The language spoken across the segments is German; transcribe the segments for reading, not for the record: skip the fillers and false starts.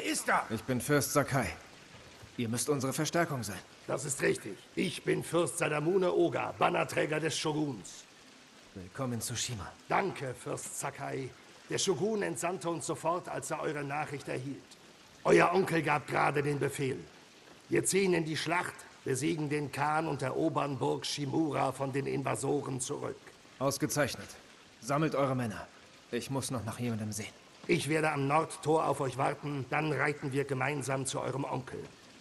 ist er? Ich bin Fürst Sakai. Ihr müsst unsere Verstärkung sein. Das ist richtig. Ich bin Fürst Sadamune Oga, Bannerträger des Shoguns. Willkommen in Tsushima. Danke, Fürst Sakai. Der Shogun entsandte uns sofort, als er eure Nachricht erhielt. Euer Onkel gab gerade den Befehl. Wir ziehen in die Schlacht, besiegen den Khan und erobern Burg Shimura von den Invasoren zurück. Ausgezeichnet. Sammelt eure Männer. Ich muss noch nach jemandem sehen. Ich werde am Nordtor auf euch warten, dann reiten wir gemeinsam zu eurem Onkel.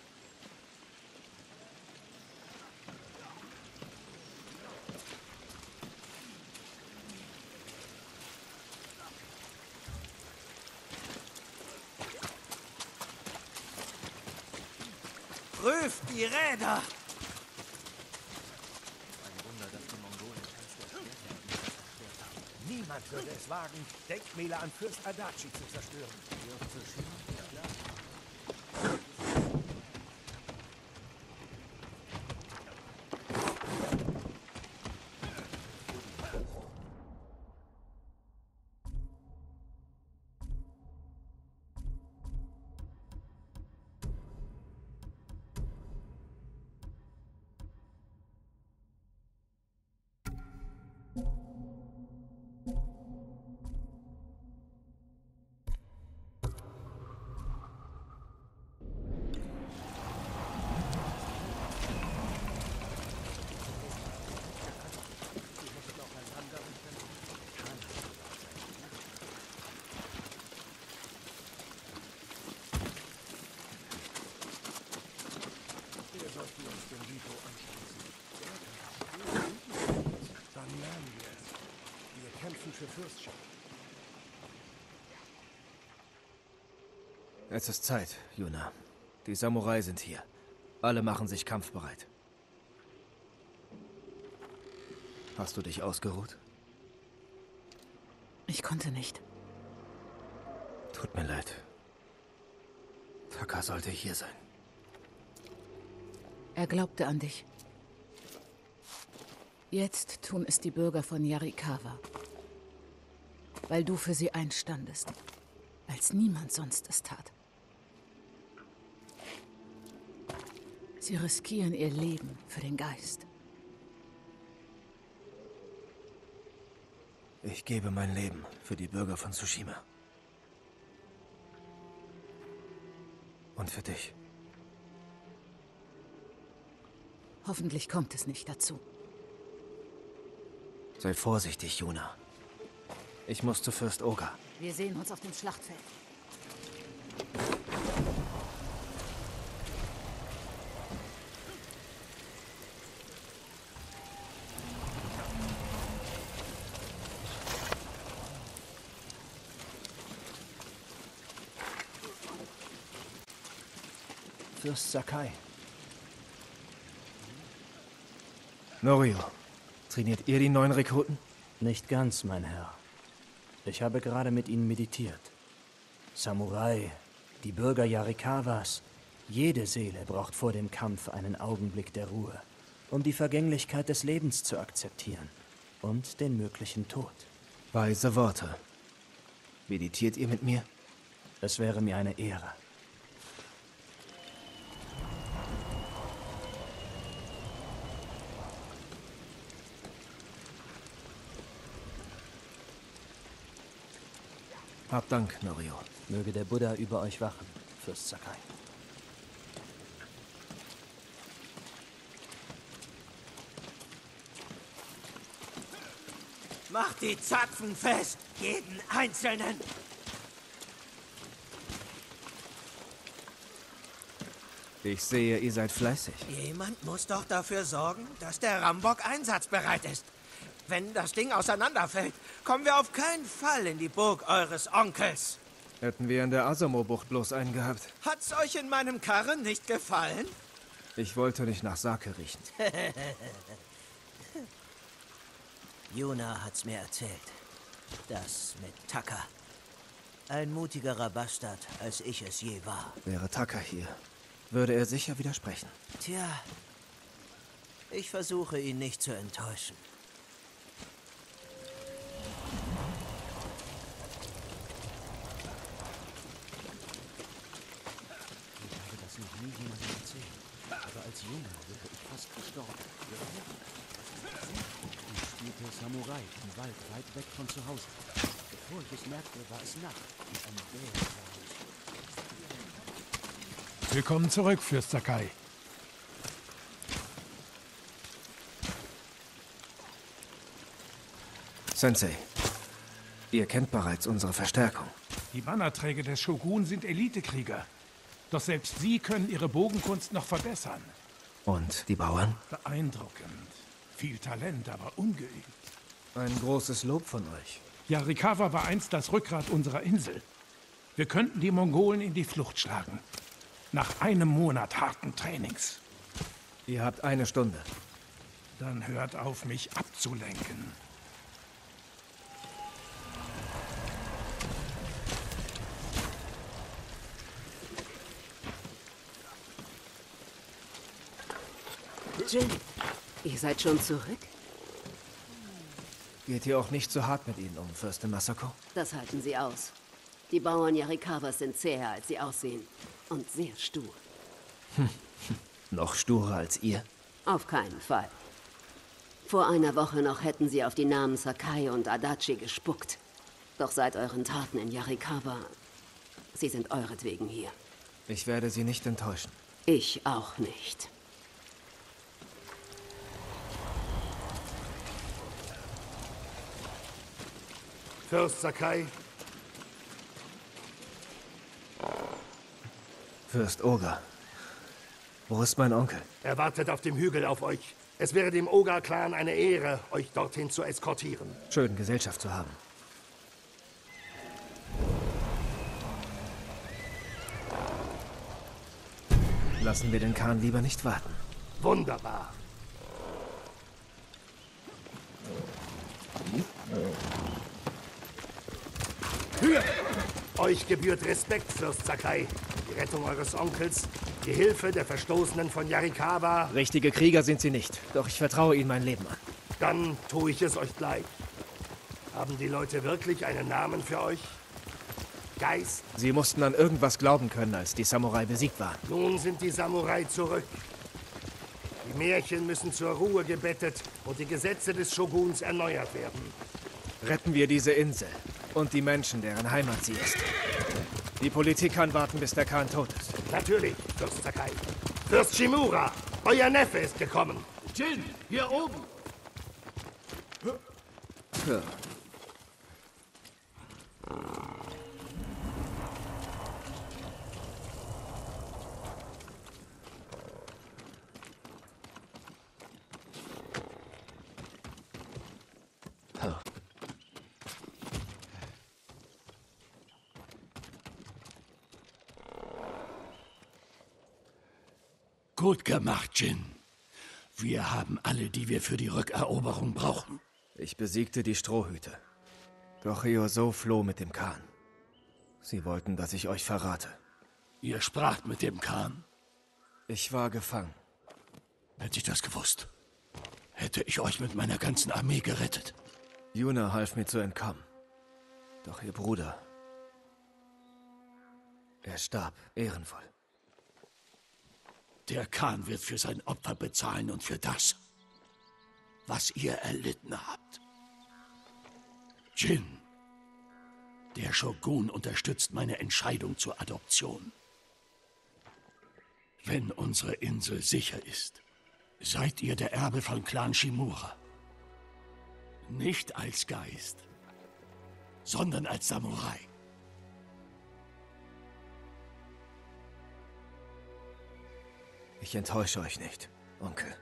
Prüft die Räder! Niemand würde es wagen, Denkmäler an Fürst Adachi zu zerstören. Dann lernen wir es. Wir kämpfen für Fürstenschaft. Es ist Zeit, Yuna. Die Samurai sind hier. Alle machen sich kampfbereit. Hast du dich ausgeruht? Ich konnte nicht. Tut mir leid. Taka sollte hier sein. Er glaubte an dich. Jetzt tun es die Bürger von Yarikawa. Weil du für sie einstandest. Als niemand sonst es tat. Sie riskieren ihr Leben für den Geist. Ich gebe mein Leben für die Bürger von Tsushima. Und für dich. Hoffentlich kommt es nicht dazu. Sei vorsichtig, Yuna. Ich muss zu Fürst Oga. Wir sehen uns auf dem Schlachtfeld. Fürst Sakai. Norio, trainiert ihr die neuen Rekruten? Nicht ganz, mein Herr. Ich habe gerade mit ihnen meditiert. Samurai, die Bürger Yarikawas, jede Seele braucht vor dem Kampf einen Augenblick der Ruhe, um die Vergänglichkeit des Lebens zu akzeptieren und den möglichen Tod. Weise Worte. Meditiert ihr mit mir? Es wäre mir eine Ehre. Hab Dank, Norio. Möge der Buddha über euch wachen, Fürst Sakai. Macht die Zapfen fest, jeden Einzelnen! Ich sehe, ihr seid fleißig. Jemand muss doch dafür sorgen, dass der Rambock einsatzbereit ist. Wenn das Ding auseinanderfällt, kommen wir auf keinen Fall in die Burg eures Onkels. Hätten wir in der Asamo-Bucht bloß einen gehabt. Hat's euch in meinem Karren nicht gefallen? Ich wollte nicht nach Sake riechen. Yuna hat's mir erzählt. Das mit Taka. Ein mutigerer Bastard, als ich es je war. Wäre Taka hier, würde er sicher widersprechen. Tja, ich versuche ihn nicht zu enttäuschen. nie jemandem erzählt. Aber als Junge wäre ich fast gestorben. Ich spielte Samurai im Wald weit weg von zu Hause. Bevor ich es merkte, war es Nacht. Ein Bär war. Willkommen zurück, Fürst Sakai. Sensei, ihr kennt bereits unsere Verstärkung. Die Bannerträger des Shogun sind Elitekrieger. Doch selbst sie können ihre Bogenkunst noch verbessern. Und die Bauern? Beeindruckend. Viel Talent, aber ungeübt. Ein großes Lob von euch. Yarikawa war einst das Rückgrat unserer Insel. Wir könnten die Mongolen in die Flucht schlagen. Nach einem Monat harten Trainings. Ihr habt 1 Stunde. Dann hört auf, mich abzulenken. Jin, ihr seid schon zurück? Geht ihr auch nicht so hart mit ihnen um, Fürstin Masako? Das halten sie aus. Die Bauern Yarikawas sind zäher, als sie aussehen. Und sehr stur. Noch sturer als ihr? Auf keinen Fall. Vor einer Woche noch hätten sie auf die Namen Sakai und Adachi gespuckt. Doch seit euren Taten in Yarikawa, sie sind euretwegen hier. Ich werde sie nicht enttäuschen. Ich auch nicht. Fürst Sakai. Fürst Oga. Wo ist mein Onkel? Er wartet auf dem Hügel auf euch. Es wäre dem Oga-Clan eine Ehre, euch dorthin zu eskortieren. Schön, Gesellschaft zu haben. Lassen wir den Khan lieber nicht warten. Wunderbar. Euch gebührt Respekt, Fürst Sakai. Die Rettung eures Onkels, die Hilfe der Verstoßenen von Yarikawa. Richtige Krieger sind sie nicht, doch ich vertraue ihnen mein Leben an. Dann tue ich es euch gleich. Haben die Leute wirklich einen Namen für euch? Geist? Sie mussten an irgendwas glauben können, als die Samurai besiegt waren. Nun sind die Samurai zurück. Die Märchen müssen zur Ruhe gebettet und die Gesetze des Shoguns erneuert werden. Retten wir diese Insel und die Menschen, deren Heimat sie ist. Die Politik kann warten, bis der Khan tot ist. Natürlich, Fürst Sakai. Fürst Shimura, euer Neffe ist gekommen. Jin, hier oben! Ja. Gut gemacht, Jin. Wir haben alle, die wir für die Rückeroberung brauchen. Ich besiegte die Strohhüte. Doch Eoso floh mit dem Khan. Sie wollten, dass ich euch verrate. Ihr spracht mit dem Khan? Ich war gefangen. Hätte ich das gewusst, hätte ich euch mit meiner ganzen Armee gerettet. Yuna half mir zu entkommen. Doch ihr Bruder... Er starb, ehrenvoll. Der Khan wird für sein Opfer bezahlen und für das, was ihr erlitten habt. Jin, der Shogun unterstützt meine Entscheidung zur Adoption. Wenn unsere Insel sicher ist, seid ihr der Erbe von Clan Shimura. Nicht als Geist, sondern als Samurai. Ich enttäusche euch nicht, Onkel.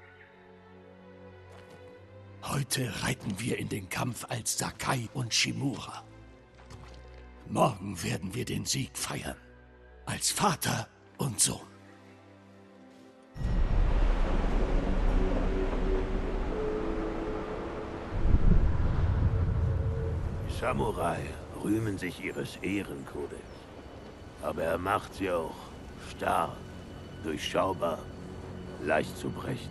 Heute reiten wir in den Kampf als Sakai und Shimura. Morgen werden wir den Sieg feiern. Als Vater und Sohn. Die Samurai rühmen sich ihres Ehrenkodex. Aber er macht sie auch starr, durchschaubar, leicht zu brechen.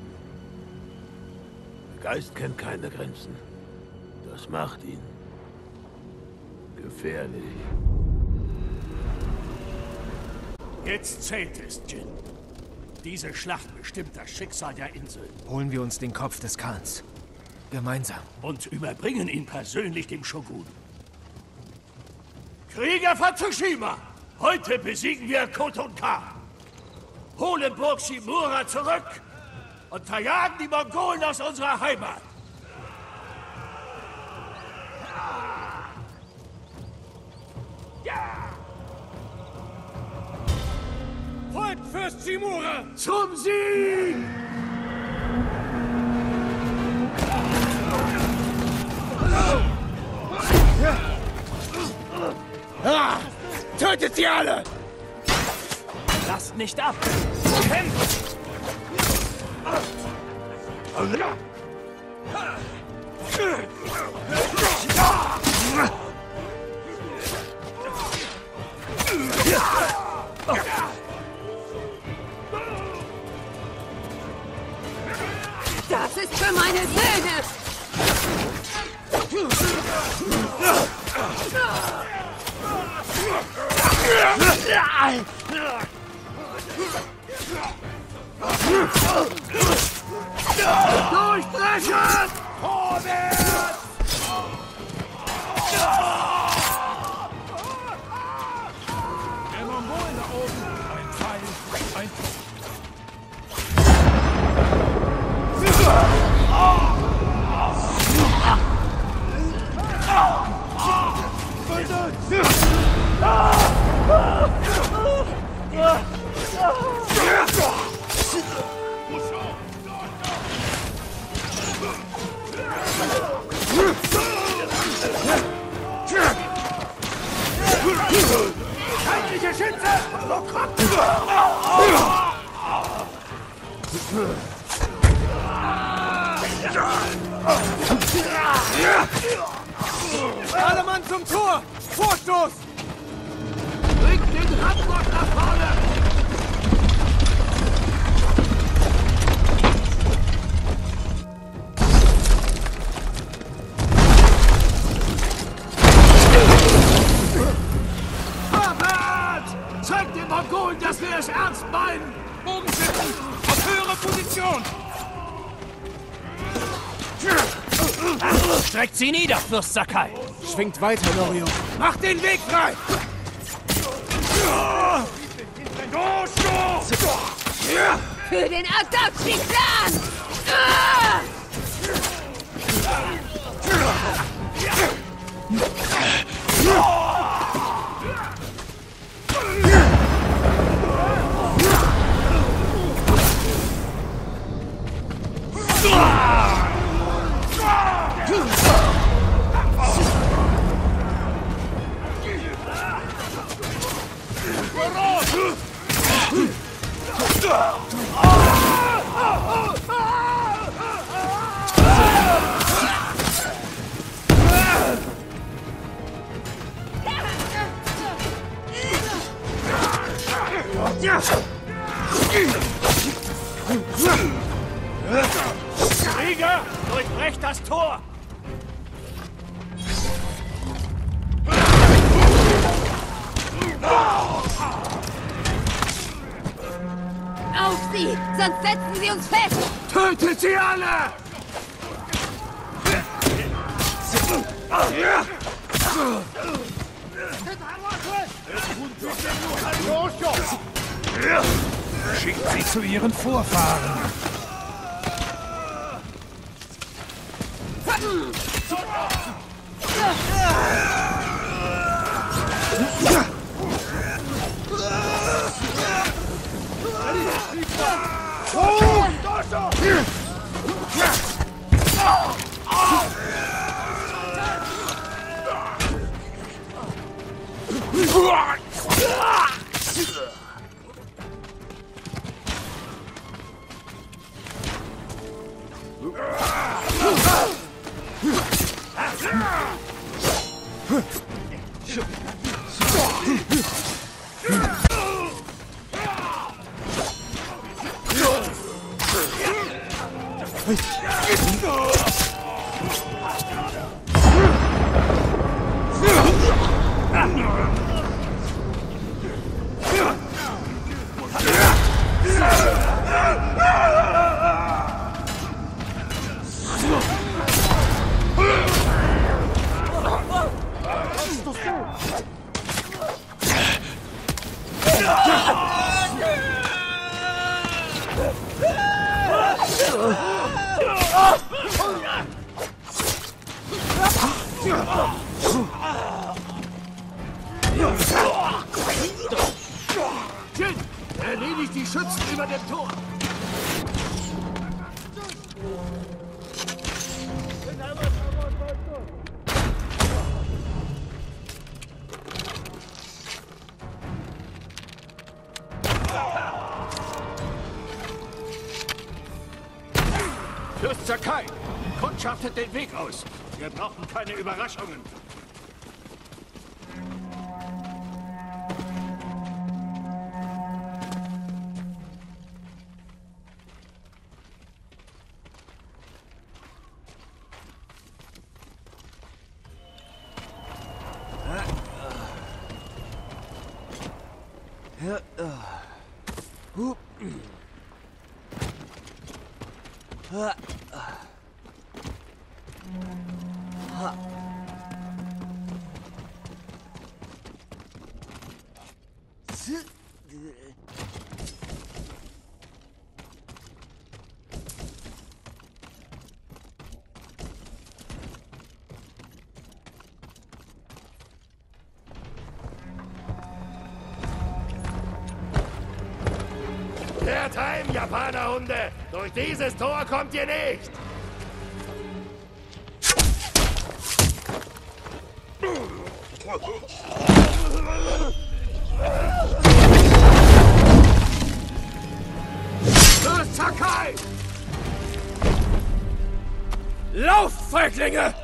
Der Geist kennt keine Grenzen. Das macht ihn gefährlich. Jetzt zählt es, Jin. Diese Schlacht bestimmt das Schicksal der Insel. Holen wir uns den Kopf des Khans. Gemeinsam. Und überbringen ihn persönlich dem Shogun. Krieger von Tsushima! Heute besiegen wir Khotun Khan. Holen Burg Shimura zurück und verjagen die Mongolen aus unserer Heimat. Ja! Folgt Fürst Shimura! Zum Sieg! Tötet sie alle! Lasst nicht ab! Kämpft! Das ist für meine Söhne! Durchbrechen! Vorwärts! Der Mongolen da oben! Ein Pfeil, ein Tor. Feindliche Schütze! Alle Mann zum Tor! Vorstoß! Bringt den Rambock nach vorne! Vorwärts! Zeigt den Mongolen, dass wir es ernst meinen! Bogenschützen! Auf höhere Position! Streckt sie nieder, Fürst Sakai! Schwingt weiter, Norio. Macht den Weg frei! Für den Adachi-Clan! Krieger, durchbrecht das Tor! Auf sie! Sonst setzen sie uns fest! Tötet sie alle! Schickt sie zu ihren Vorfahren. Schützen über dem Tor! Fürst Sakai, kundschaftet den Weg aus. Wir brauchen keine Überraschungen. Kehrt heim, Japanerhunde! Durch dieses Tor kommt ihr nicht! Fürst Sakai! Lauft, Feiglinge!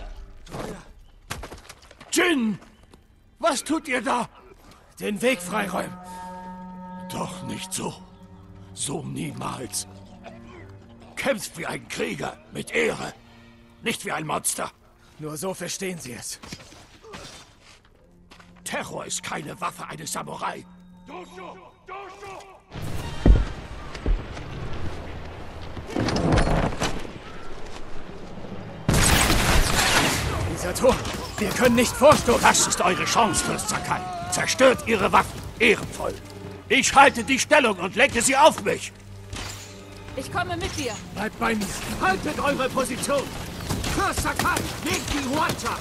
Jin! Was tut ihr da? Den Weg freiräumen. Doch nicht so. So niemals. Kämpft wie ein Krieger, mit Ehre. Nicht wie ein Monster. Nur so verstehen Sie es. Terror ist keine Waffe eines Samurai. Dieser Turm. Wir können nicht vorstoßen. Das ist eure Chance, Fürst Sakai. Zerstört ihre Waffen. Ehrenvoll. Ich halte die Stellung und lenke sie auf mich. Ich komme mit dir. Bleibt bei mir. Haltet eure Position. Fürst Sakai, legt die Huacha.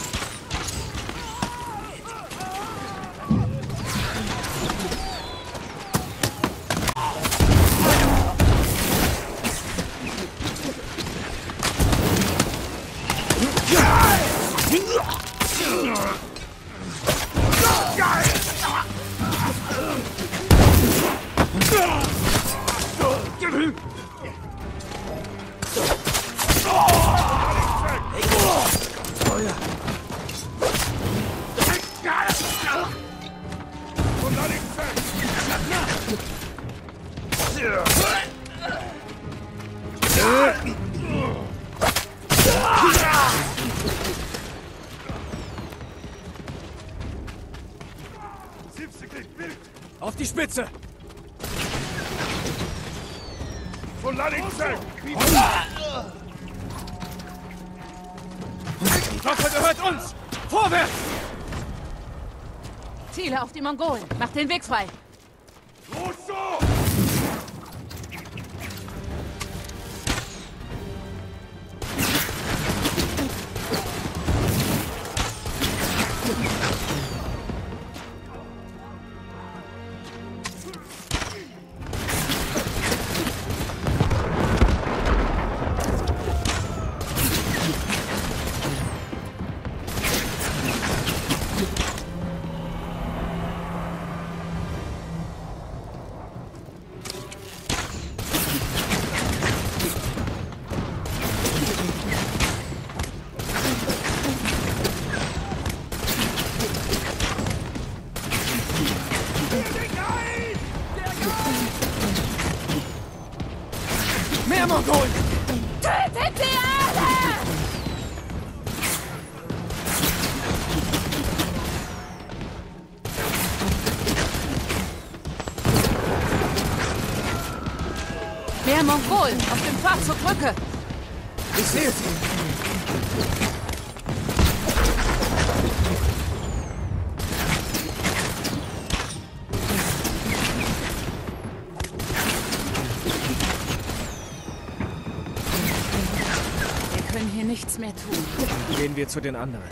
Auf die Spitze! Die Waffe gehört uns! Vorwärts! Ziele auf die Mongolen. Mach den Weg frei. Mehr Mongolen! Tötet sie alle! Mehr Mongolen auf dem Pfad zur Brücke! Ich sehe sie! Wir können hier nichts mehr tun. Gehen wir zu den anderen.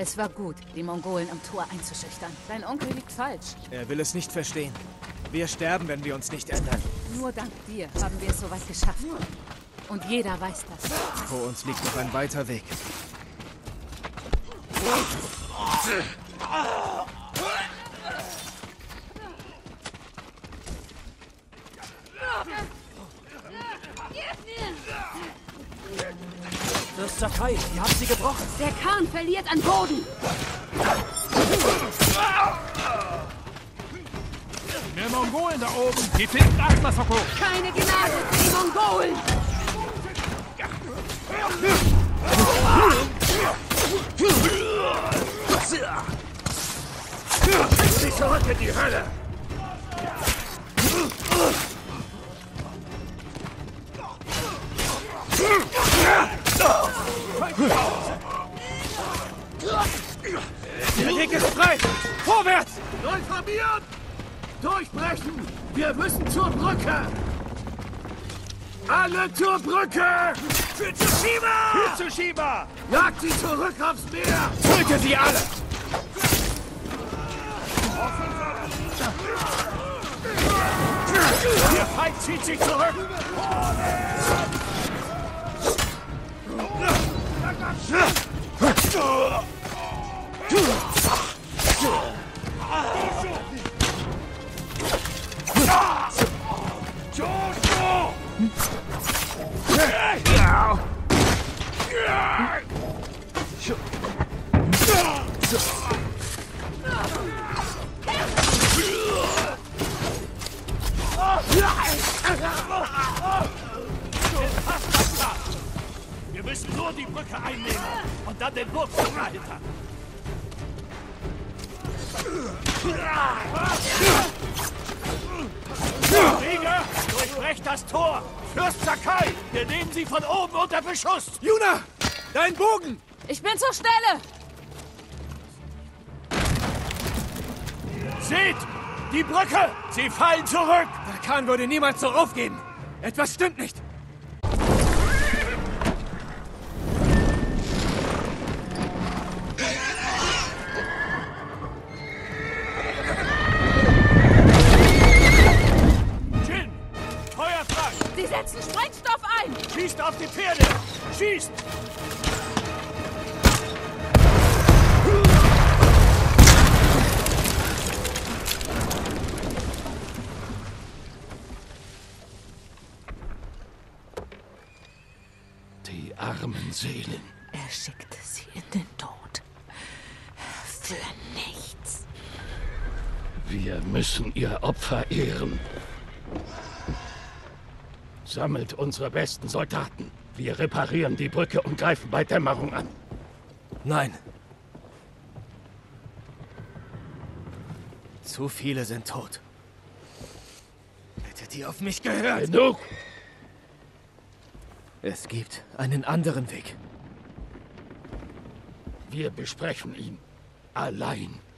Es war gut, die Mongolen am Tor einzuschüchtern. Dein Onkel liegt falsch. Er will es nicht verstehen. Wir sterben, wenn wir uns nicht ändern. Nur dank dir haben wir es so weit geschafft. Und jeder weiß das. Vor uns liegt noch ein weiter Weg. Fürst Sakai, ihr habt sie gebrochen. Der Khan verliert an Boden. Mehr Mongolen da oben. Die finden Asmasoko. Keine Gnade für die Mongolen. Sie zurück in die Hölle! Der Weg ist frei! Vorwärts! Reformieren! Durchbrechen! Wir müssen zur Brücke! Alle zur Brücke! Für Tsushima! Für Tsushima! Jagt sie zurück aufs Meer! Töte sie alle! Der Feind zieht sich zurück! Wir müssen nur die Brücke einnehmen und dann den Burgfeuer dahinter. Krieger, durchbrecht das Tor! Fürst Sakai, wir nehmen sie von oben unter Beschuss! Juna! Dein Bogen! Ich bin zur Stelle! Seht! Die Brücke! Sie fallen zurück! Der Khan würde niemals so aufgeben! Etwas stimmt nicht! Jin! Feuer frei! Sie setzen Sprengstoff ein! Schießt auf die Pferde! Schießt! Die armen Seelen. Er schickte sie in den Tod. Für nichts. Wir müssen ihr Opfer ehren. Sammelt unsere besten Soldaten. Wir reparieren die Brücke und greifen bei Dämmerung an. Nein. Zu viele sind tot. Hättet ihr auf mich gehört? Genug! Es gibt einen anderen Weg. Wir besprechen ihn. Allein.